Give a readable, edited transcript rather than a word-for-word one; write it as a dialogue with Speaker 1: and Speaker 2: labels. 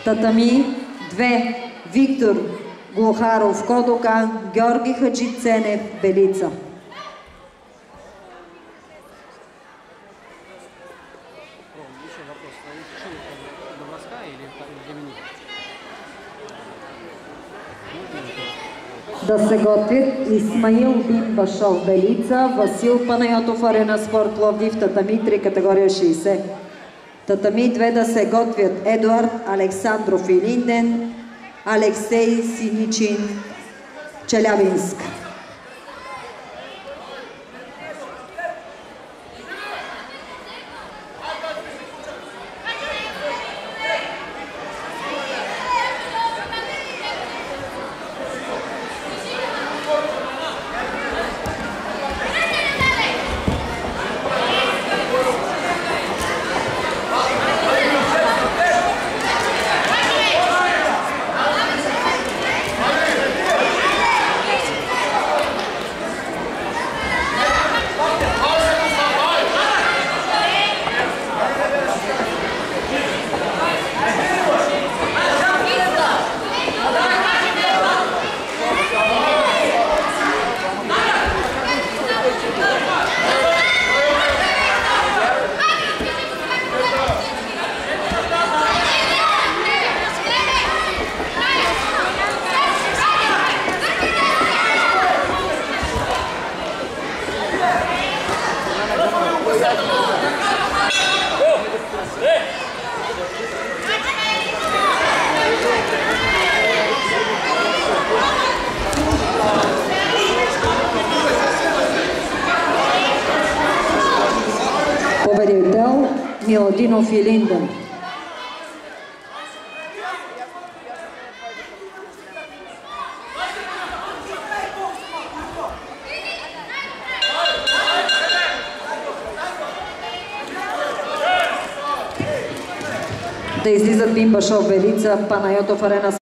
Speaker 1: Татами 2 Виктор Глухаров Кодока, Георги Хаджиценев Белица. Да се готвят Исмаил Бимбашов Белица, Васил Панайотов Арена Спорт Пловдив, Татами 3 категория 60. Татами 2 да се готвят Едуард Александров Илинден, Алексей Синичин Челябинск. Победител Миладинов и Линден. Да излизат Бимбашов Белица, Панайотов Арена